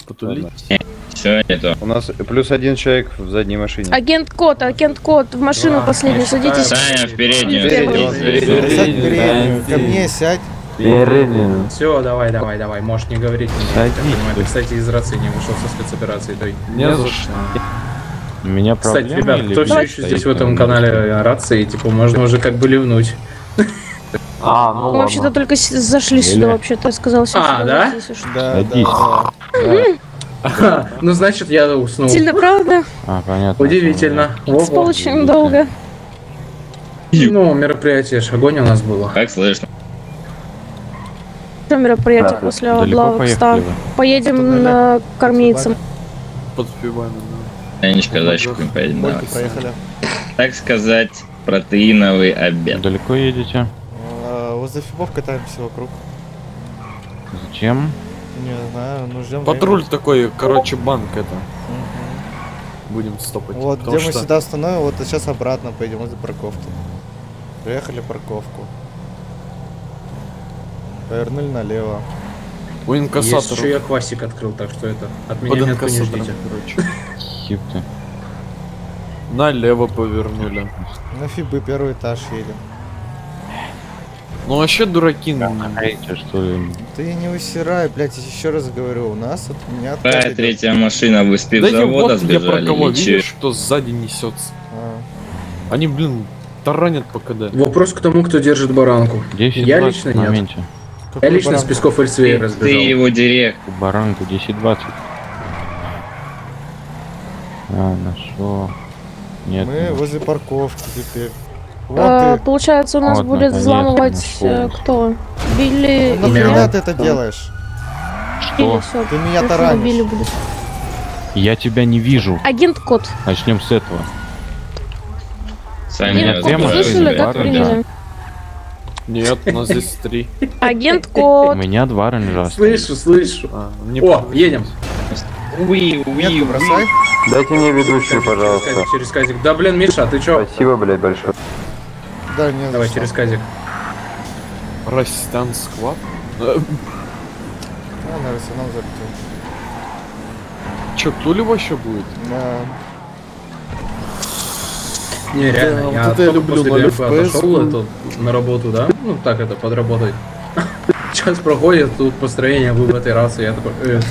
Потулить? Все, это. У нас плюс один человек в задней машине. Агент Кот, в машину последнюю садитесь. Саня, в переднюю. Сядь в переднюю, ко мне сядь. Все, давай, можешь не говорить мне. Ты, кстати, из рации не вышел со спецоперацией той. Не за что. У меня Кстати, проблемы ребят, или кто все блядь, еще здесь в стоит этом на канале рации, типа, можно уже как бы ливнуть. Мы вообще-то только зашли сюда, вообще-то я сказал. Да? Да, Садись. Ну, значит, я уснул. Сильно, правда? Понятно. Удивительно. Спал очень долго. Ну, мероприятие ж огонь у нас было. Как слышно? Что мероприятие после Далеко облавы поехали ста? вы? Поедем на кормильцам. Подпеваем, Анечка, дальше поедем. Давай. Проехали. Так сказать, протеиновый обед. Далеко едете? Возле фибов катаемся вокруг. Зачем? Не знаю, ну ждем. Патруль такой, короче, банк это. Будем стопать. Вот, потому где мы что- сюда остановим, вот сейчас обратно поедем возле парковки. Приехали парковку. Повернули налево. У Есть инкассатора. еще я квасик открыл, так что это от меня Под метку не инкассатором, ждите. короче. Хип ты. Налево повернули. На фибы первый этаж едем. Ну вообще дураки. Знаете, что ли? Ты не усирай, блядь, еще раз говорю, у нас от меня Какая откат идет. третья машина? Вы с Да я пивзавода вот я про сбежали кого или че? видишь, что сзади несется. А. Они, блин, таранят по КД. Вопрос к тому, кто держит баранку. 10 Я лично в нет. моменте. Я Какой лично с баранку? Песков Эльсвей Ты разбежал. его директ. Баранку 10-20. Нашел. Нет. Мы не возле парковки теперь. Вот ты. Получается, у нас Вот, будет наконец-то взламывать нашел. кто? Билли Ну и нахрена меня? ты это делаешь? Или Что? всё, Ты меня просто таранишь. Билли будет. Я тебя не вижу. Агент Кот. Начнем с этого. Сами Агент две Кот, вы машины, слышали, да, как да. приняли? Нет, у нас здесь 3. Агент У Кот. меня 2 рейнджера стоит. Слышу. Мне О, едем. Метку бросай. Дайте мне ведущую, Казик, через казик. Да блин, Миша, ты чё? Спасибо, блядь, большое. Да, не Давай за через что. казик. Растян склад. А, на арсенал залетел. Че, Тули вообще будет? Да. Не, реально, Да, я вот это я только люблю, после 0 ДФ FPS отошел был. это, на работу, да? Ну так это, подработать. Час проходит, тут построение, вы в этой рации, я такой...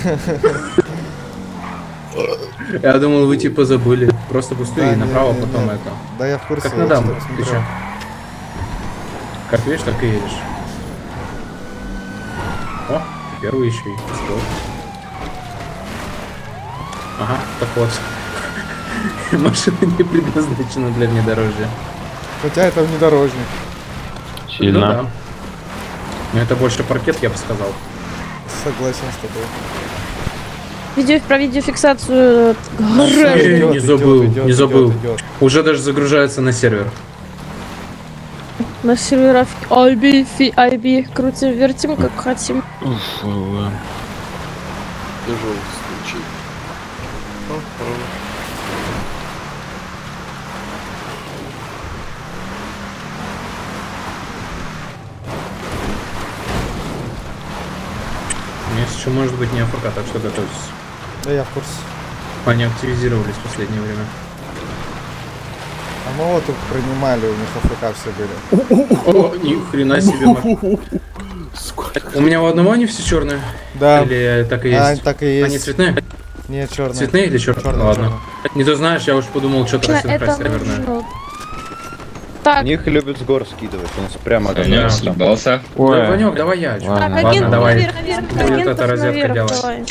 Я думал, вы типа забыли. Просто пустые Да, и направо, не, не, потом не. это. Да я в курсе. Как на я дамбу, что-то ты смотрел. чё? Как видишь, так и едешь. О, первый еще и пустой. Ага, так вот. Машина не предназначена для внедорожья. Хотя это внедорожник. Сильно. Ну да. Но это больше паркет, я бы сказал. Согласен с тобой. Про видеофиксацию. Не забыл, идет, не забыл. идет. Уже даже загружается на сервер. На серверах IB, крутим, вертим, как хотим. Тяжелый случай. У меня еще может быть не АФК, так что готовьтесь. Да я в курсе. Они активизировались в последнее время. А мы вот тут принимали, у них АФК все были. О, ни хрена себе. У меня у одного они все черные? Да. Или так и А, есть? так и есть. Они цветные? Нет, черные. Цветные или черные? Черные, Ладно. черные. Не то знаешь, я уж подумал, что-то Это рассинхронизированное. нужно. Так, Них любят с гор скидывать, у нас прямо Саня, съебался. Да, Ванек, давай я. чё? Ладно. так, Ладно, агент давай. наверх, Будет агентов эта розетка наверх, делать. давай.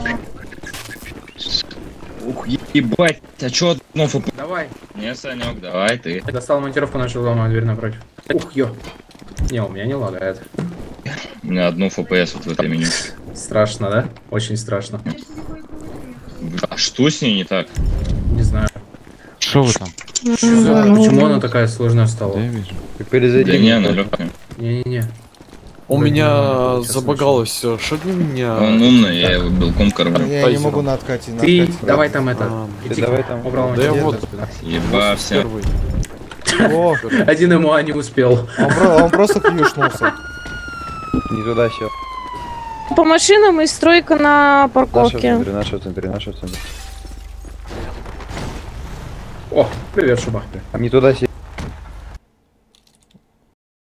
Ух, ебать, а чё одно ФП? Давай. Не, Санек, давай ты. Достал монтировку, начал ломать дверь напротив. Ух, ё. Не, у меня не лагает. У меня одну ФПС вот в этой меню. Страшно, да? Очень страшно. А что с ней не так? Не знаю. Что вы там? Почему она такая сложная стала? Да, я вижу. Ты перезайди. Да не, она легкая. Не-не-не. У Блин, меня ну, сейчас забагалось все. Что для меня? Он умный, я его белком кормлю. Я не Тайзером. могу на откате. На Ты откате. давай там это. А, иди. давай там. Убрал Да я монтировку. вот. Ебався. Первый. О, Один ему не успел. он просто кьюшнулся. Не туда сел. По машинам и стройка на Наша в парковке. центре, наша в центре, наша в центре. О, привет, Шуба. Не туда сели.